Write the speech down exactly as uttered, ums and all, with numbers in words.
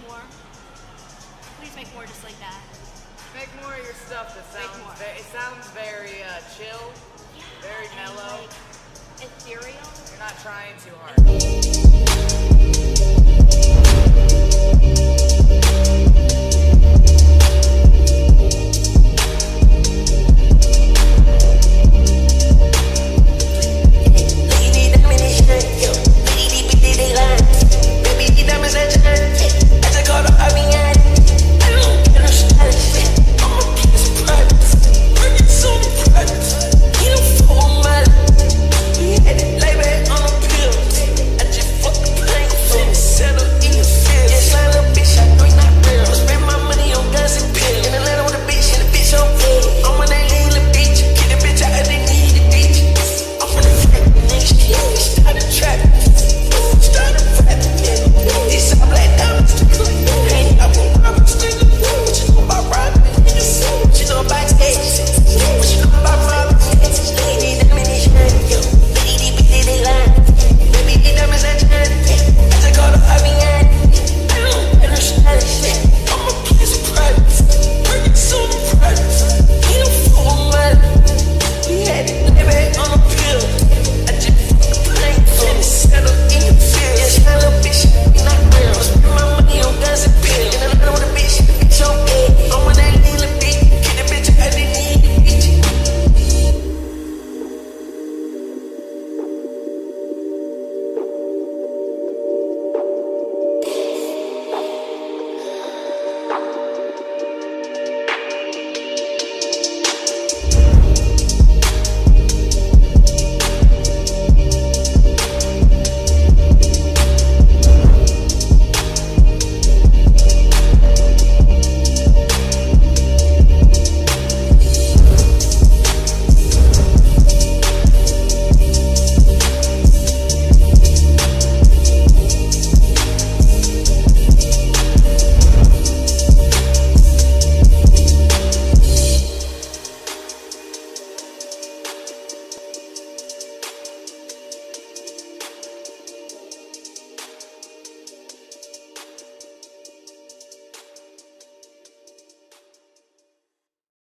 more. Please make more just like that. Make more of your stuff that sounds, more. ve- it sounds very uh, chill, Yeah, very and, mellow. like, ethereal. You're not trying too hard.